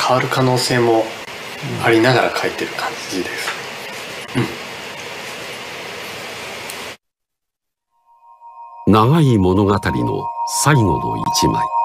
変わる可能性もありながら書いてる感じです。 長い物語の最後の一枚。